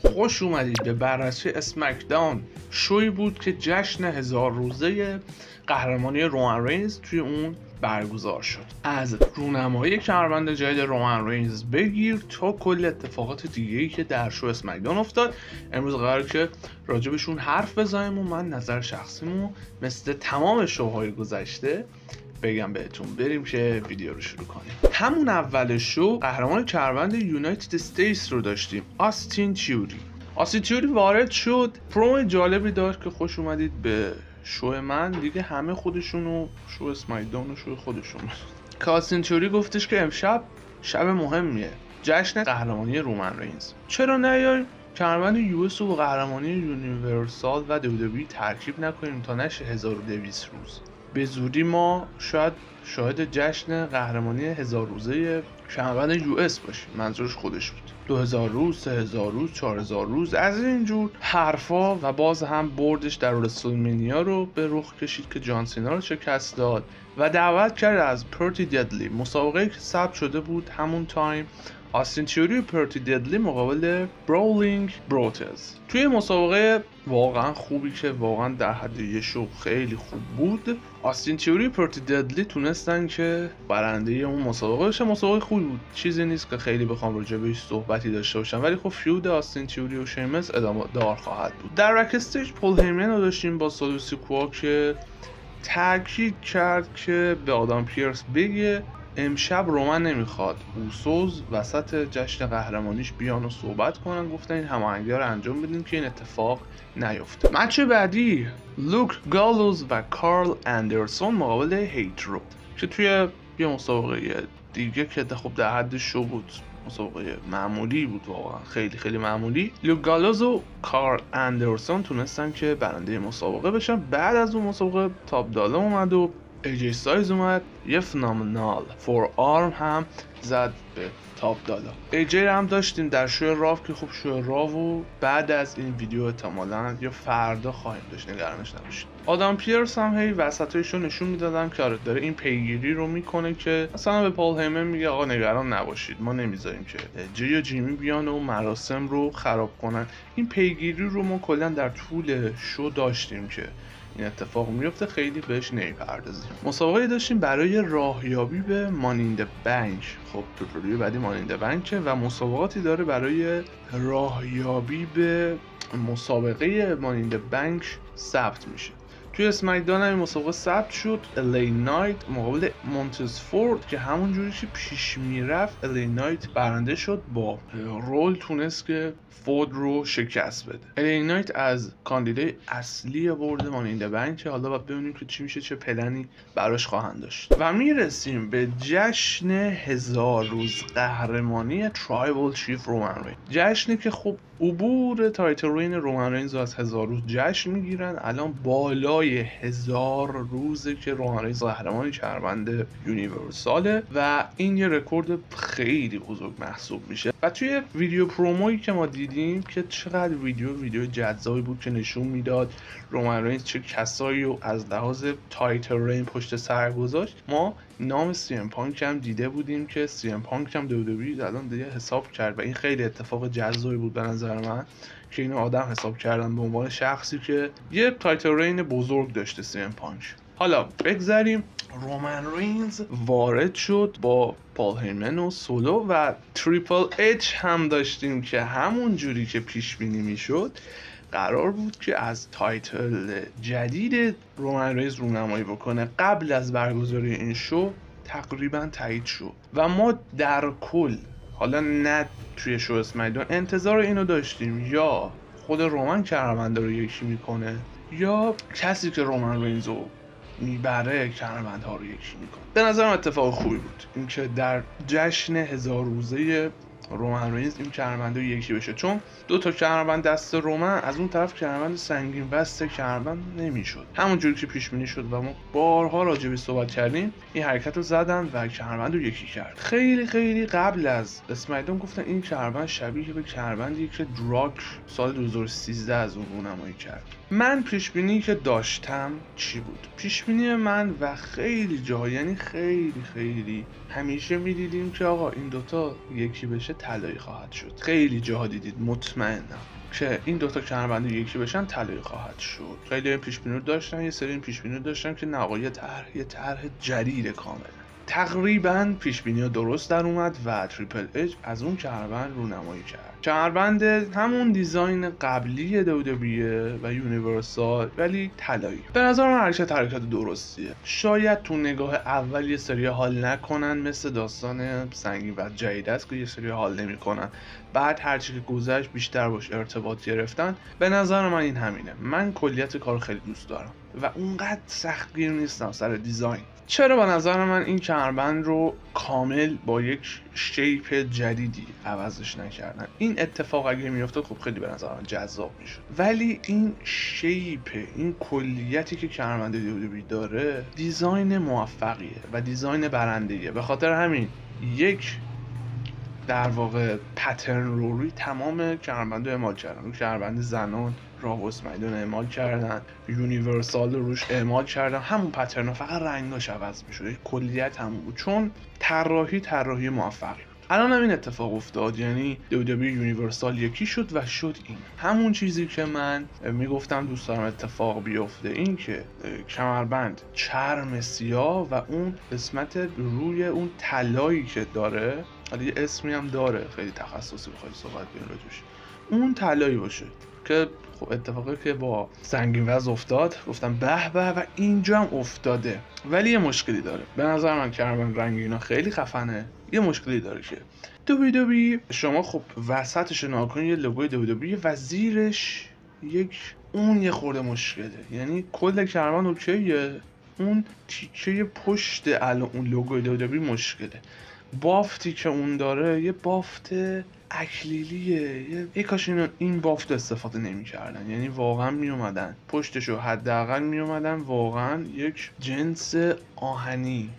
خوش اومدید به بررسی اسمکداون. شوی بود که جشن 1000 روزه قهرمانی رومن رینز توی اون برگزار شد. از رونمایی کمربند جدید رومن رینز بگیر تا کل اتفاقات دیگه‌ای که در شو اسمکداون افتاد. امروز قراره که راجبشون حرف بزنیم و من نظر شخصیمو مثل تمام شوهای گذشته بگم بهتون. بریم که ویدیو رو شروع کنیم. همون اول شو قهرمان کمربند یونایتد استیتس رو داشتیم، آستین تیوری وارد شد. پرومو جالبی داشت که خوش اومدید به شو من دیگه. همه خودشونو شو اسمکداون و شو خودشون که آستین تیوری گفتش که امشب شب مهمیه، جشن قهرمانی رومن رینز. چرا نیایم کمربند یو اس رو با قهرمانی یونیورسال و دبلیو ترکیب نکنیم تا نشه 1200 روز. به زودی ما شاید شاهد جشن قهرمانی 1000 روزه کمربند یو اس باشیم. منظورش خودش بود. 2000 روز، 3000 روز، 4000 روز، از اینجور حرفا. و باز هم بردش در رسلمنیا رو به رخ کشید که جان سینا رو شکست داد و دعوت کرد از پرتی ددلی. مسابقه که ثبت شده بود همون تایم آستین تیوری و پرتی ددلی مقابل براولینگ بروتز. توی مسابقه واقعا خوبی که واقعا در حد یه شو خیلی خوب بود، آستین تیوری و پرتی ددلی تونستن که برنده اون مسابقه بشن. مسابقه خوبی بود، چیزی نیست که خیلی بخوام راجع بهش صحبتی داشته باشم، ولی خب فیود آستین تیوری و شیمس ادامه دار خواهد بود. در رک استیج پول هیمن رو داشتیم با سولو سیکوا که تاکید کرد که به آدم پیرس بگه امشب رومن نمیخواد اوسوز وسط جشن قهرمانیش بیان و صحبت کنن. گفتن این هماهنگی رو انجام بدیم که این اتفاق نیفته. مچ بعدی لوک گالوز و کارل اندرسون مقابل هیترو که توی یه مسابقه دیگه که خب در حد شو بود، مسابقه معمولی بود، واقعا خیلی خیلی معمولی. لوک گالوز و کارل اندرسون تونستن که برنده مسابقه بشن. بعد از اون مسابقه تاپ دالا اومد و ایجی سایز اومد، یه فنامنال فور آرم هم زد به تاپ دالا. ایجی هم داشتیم در شو راو که خب شو راو بعد از این ویدیو احتمالاً یا فردا خواهیم داشت، نگرانش نباشید. آدم پیرس هم هی وسطایشو نشون میدادن که داره این پیگیری رو میکنه که مثلا به پول هیمن میگه آقا نگران نباشید، ما نمیذاریم که جی یا جیمی بیان و مراسم رو خراب کنن. این پیگیری رو ما کلا در طول شو داشتیم که این اتفاق میفته، خیلی بهش نمیپردازیم. مسابقه داشتیم برای راهیابی به مانیند بنک. خب پرپروی بعدی مانیند بنک و مسابقاتی داره برای راهیابی به مسابقه مانیند بنک ثبت میشه. توی اسمکداون هم مسابقه ثبت شد. الی نایت مقابل مونتز فورد که همون جوری که پیش میرفت الی نایت برنده شد، با رول تونست که فورد رو شکست بده. الی نایت از کاندیدای اصلی برد مانیند بنک، حالا باید ببینیم که چی میشه، چه پلنی براش خواهند داشت. و میرسیم به جشن 1000 روز قهرمانی ترایبل چیف رومن رینز. جشنی که خب عبور تایتل رین رومن رینز از 1000 روز جشن میگیرن. الان بالای 1000 روزه که رومن رینز قهرمانی کمربند یونیورساله و این یه رکورد خیلی بزرگ محسوب میشه. و توی ویدیو پرومویی که ما دیدیم که چقدر ویدیو جذابی بود که نشون میداد رومن رینز چه کسایی رو از لحاظ تایتل رین پشت سر گذاشت. ما نام سی ام پانک هم دیده بودیم که سی ام پانک هم دبلیو الان دیگه حساب کرد و این خیلی اتفاق جذابی بود به نظر من که اینو آدم حساب کردن به عنوان شخصی که یه تایتل رین بزرگ داشته سی ام پانک. حالا بگذاریم. رومن رینز وارد شد با پول هیمن و سولو و تریپل اچ هم داشتیم که همون جوری که پیش بینی میشد قرار بود که از تایتل جدید رومن رینز رونمایی بکنه. قبل از برگزاری این شو تقریبا تایید شد و ما در کل، حالا نه توی شو اسمکداون، انتظار اینو داشتیم یا خود رومن کمربند رو یکی میکنه یا کسی که رومن رینز رو میبره کمربندها رو یکی میکنه. به نظرم اتفاق خوبی بود اینکه در جشن 1000 روزه رومن رینز این کمربندها یکی بشه، چون دو تا کمربند دست رومن از اون طرف کمربند سنگین بسته کمربند نمیشد همونجوری که پیش بینی شد و ما بارها راجع بهش صحبت کردیم. این حرکت رو زدن و کمربند رو یکی کرد. خیلی خیلی قبل از اسمکداون گفتن این کمربند شبیه به کمربندی که دراک سال 2013 از اون رونمایی کرد. من پیش بینی که داشتم چی بود؟ پیش بینی من و خیلی جا، یعنی خیلی همیشه میدیدیم که آقا این دوتا یکی بشه طلایی خواهد شد. خیلی جاها دیدید، مطمئنم. که این دوتا کمربند یکی بشن طلایی خواهد شد. خیلی پیش بینی داشتن، یه سری پیش بینی داشتن که نهایت طرح جدید کامل. تقریبا پیش بینی درست در اومد و تریپل اچ از اون کمربند رونمایی کرد. کمربند همون دیزاین قبلی دبلیو و یونیورسال ولی طلایی. به نظر من حرکت درستیه. شاید تو نگاه اول یه سری حال نکنن، مثل داستان سنگین و جدید است که یه سری حال نمیکنن، بعد هرچی که گذشت بیشتر باش ارتباط گرفتن. به نظر من این همینه. من کلیت کارو خیلی دوست دارم و اونقدر سختگیر نیستم سر دیزاین. چرا به نظر من این کمربند رو کامل با یک شیپ جدیدی عوضش نکردن؟ این اتفاق اگه میافتاد خب خیلی به نظر من جذاب میشد، ولی این شیپ، این کلیتی که کمربند دبلیو داره دیزاین موفقیه و دیزاین برنده‌ایه. به خاطر همین یک در واقع پترن رو روی تمام کمربندها اعمال کردن. روی کمربند زنان راوس میدون اعمال کردن، یونیورسال روش اعمال کردن، همون پترن، فقط رنگاش عوض میشد، کلیت همون بود، چون طراحی موفقی بود. الان هم این اتفاق افتاد، یعنی دبلیو یونیورسال یکی شد و شد این همون چیزی که من میگفتم دوست دارم اتفاق بیفته، این که کمربند چرم سیاه و اون قسمت روی اون طلایی که داره، حالا یه اسمی هم داره خیلی تخصصی بخوای صحبت کنیم راجعش، اون طلایی باشه که خب اتفاقی که با سنگین وز افتاد گفتم به به و اینجا هم افتاده. ولی یه مشکلی داره، به نظر من کمربند رنگینا خیلی خفنه. یه مشکلی داره که دبلیو شما خب وسطش ناکنی یه لوگوی دبلیو و زیرش یه خورده مشکله، یعنی کل کمربند اوکیه، اون تیکه پشت الان اون لوگوی دبلیو مشکله. بافتی که اون داره یه بافت اکلیلیه، یه کاش این بافت استفاده نمی‌کردن، یعنی واقعا میومدن پشتشو حداقل میومدن واقعا یک جنس آهنی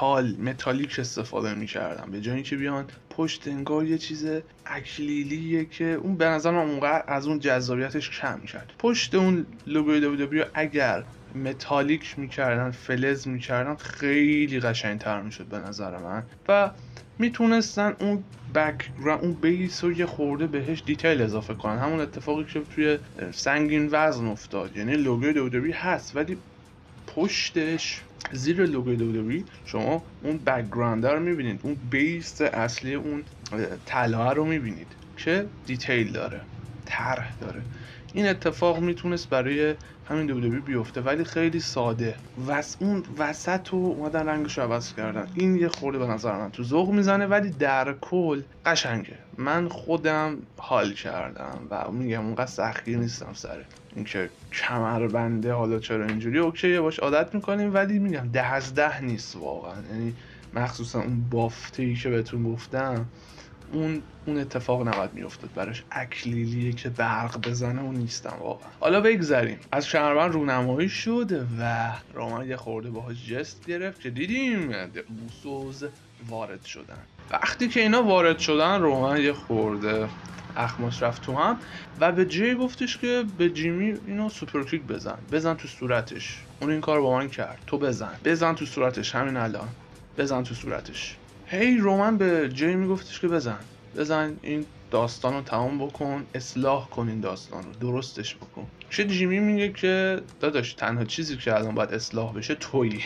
متالیک استفاده می‌کردن، به جای اینکه بیان پشت انگار یه چیز اکلیلیه که اون به نظر من اونقدر از اون جذابیتش کم کرد. پشت اون لوگوی دبلیو اگر متالیک میکردن، فلز میکردن، خیلی قشنگتر میشد به نظر من و میتونستن اون بک‌گراند، اون بیس رو یه خورده بهش دیتیل اضافه کنن. همون اتفاقی که توی سنگین وزن افتاد، یعنی لوگوی دبلیو هست ولی پشتش زیر لوگوی دبلیو شما اون بک‌گراند رو میبینید، اون بیس اصلی اون طلا رو میبینید که دیتیل داره، طرح داره. این اتفاق میتونست برای همین دبلیو بیفته ولی خیلی ساده اون وسط رو اومدن رنگش رو عوض کردن. این یه خورده به نظر من تو ذوق میزنه ولی در کل قشنگه. من خودم حال کردم و میگم اونقدر سختگیر نیستم سر اینکه کمربنده حالا چرا اینجوری اوکیه باش عادت میکنیم، ولی میگم 10 از 10 نیست واقعا. یعنی مخصوصا اون بافتی که بهتون گفتم اون اتفاق نباید میافتاد براش، اکلیلیه که برق بزنه اون نیستم واقعا. حالا بگذریم از کمربند رونمایی شد و رومان یه خورده باهاش جست گرفت که دیدیم اوسوس وارد شدن. وقتی که اینا وارد شدن رومان یه خورده اخماش رفت تو هم و به جی گفتش که به جیمی اینو سوپر کیک بزن تو صورتش. اون این کار با من کرد، تو بزن تو صورتش، همین الان بزن تو صورتش. هی رومن به جی میگفتش که بزن این داستان رو تمام بکن، اصلاح کن این داستان رو، درستش بکن. چه جیمی میگه که داداش تنها چیزی که الان باید اصلاح بشه تویی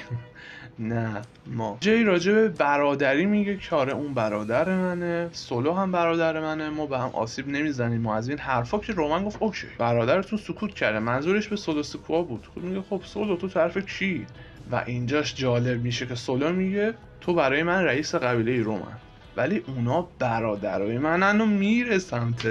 نه ما. جی راجع به برادری میگه که آره اون برادر منه، سولو هم برادر منه، ما به هم آسیب نمیزنیم. ما از این حرفا که رومن گفت اوکی برادرتون سکوت کرده، منظورش به سولو سکوا بود. خب میگه خب سولو تو طرف کی؟ و اینجاش جالب میشه که سولو میگه تو برای من رئیس قبیله رومن ولی اونا برادرای منن و میره سمت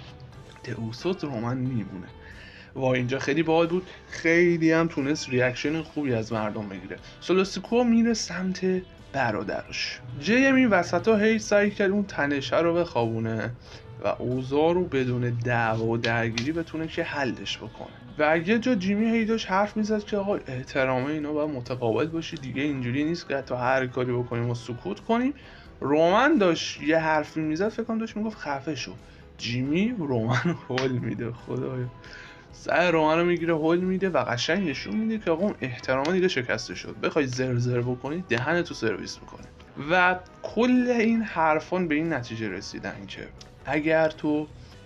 اوسوس، رومن میمونه. و اینجا خیلی باحال بود، خیلی هم تونست ریاکشن خوبی از مردم بگیره. سولو سکوا میره سمت برادرش. جیم این وسطا هی سعی کرد اون تنشه رو بخوابونه و اوضاع رو بدون دعوا و درگیری بتونه که حلش بکنه. و یه جا جیمی هی داشت حرف میزد که آقا احترام اینا باید متقابل باشه دیگه، اینجوری نیست که حتی هر کاری بکنیم و سکوت کنیم. رومن داشت یه حرفی میزد، فکر کنم داشت میگفت خفه شو. جیمی رومن هول میده، خدایا سر رومن رو میگیره هول میده و قشنگ نشون میده که آقا اون احترام دیگه شکسته شد، بخوای زر بکنی دهن تو سرویس میکنه. و کل این حرفان به این نتیجه رسیدن که اگر تو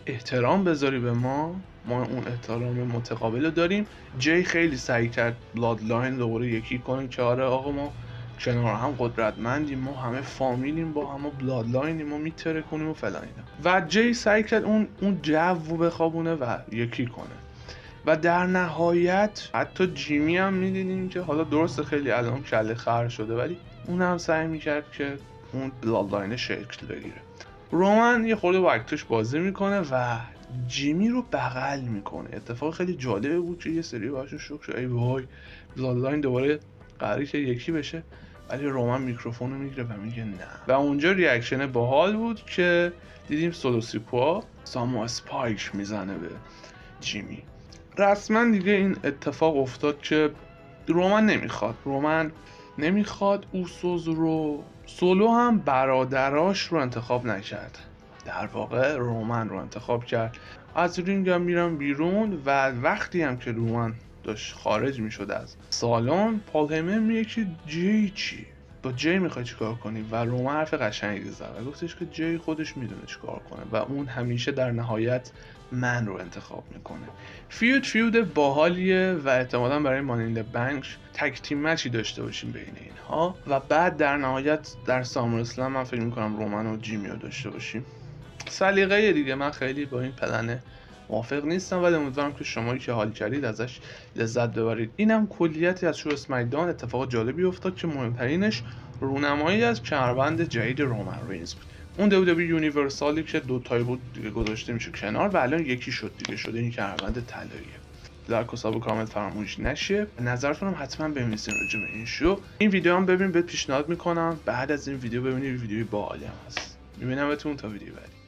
احترام بذاری به ما اون احترام متقابل رو داریم. جی خیلی سعی کرد بلادلاین دوباره یکی کنه که آره آقا ما کنار هم قدرتمندیم، ما همه فامیلیم، با همه بلادلاینیم، ما میتره کنیم و فلان اینا. و جی سعی کرد اون جو رو بخوابونه و یکی کنه. و در نهایت حتی جیمی هم میدیدیم که حالا درست خیلی الان کله خر شده ولی اون هم سعی میکرد که اون بلادلاین شکل بگیره. رومن یه خورده وقتش بازی میکنه و جیمی رو بغل میکنه. اتفاق خیلی جالبه بود که یه سری باشون شوک شد ای وای بلادلاین دوباره قراره که یکی بشه، ولی رومن میکروفون رو میگیره و میگه نه. و اونجا ریاکشن باحال بود که دیدیم سولوسیکوا سامو اسپایک میزنه به جیمی. رسما دیگه این اتفاق افتاد که رومن نمیخواد اوسوس رو. سولو هم برادراش رو انتخاب نکرد، در واقع رومن رو انتخاب کرد. از رینگ هم میرم بیرون و وقتی هم که رومن داشت خارج میشد از سالن، پال هیمن میگه که جی چی؟ با جی میخوای چیکار کنی؟ و رومن حرف قشنگی زد و گفتش که جی خودش میدونه چیکار کنه و اون همیشه در نهایت من رو انتخاب میکنه. فیود باحالیه و احتمالاً برای مانینده بنک تک تیم مچی داشته باشیم بین اینها و بعد در نهایت در سامر اسلم من فکر میکنم رومن و جیمی رو داشته باشیم. سلیقه دیگه من خیلی با این پلن موافق نیستم ولی امیدوارم که شمایی که حال کردید ازش لذت ببرید. اینم کلیتی از شو اسمکداون. اتفاق جالبی افتاد که مهمترینش رونمایی از کمربند جدید رومن رینز بود. اون WWE یونیورسالی که دوتایی بود دیگه گذاشته میشه کنار و الان یکی شد دیگه، شده این کمربند طلاییه. لایک و ساب و کامنت فراموش نشه. نظرتون هم حتما بنویسین راجع به این شو. این ویدیو هم ببین، بهت پیشنهاد میکنم بعد از این ویدیو ببینید، ویدیوی باحالی هم هست. میبینمتون تا ویدیو بعدی.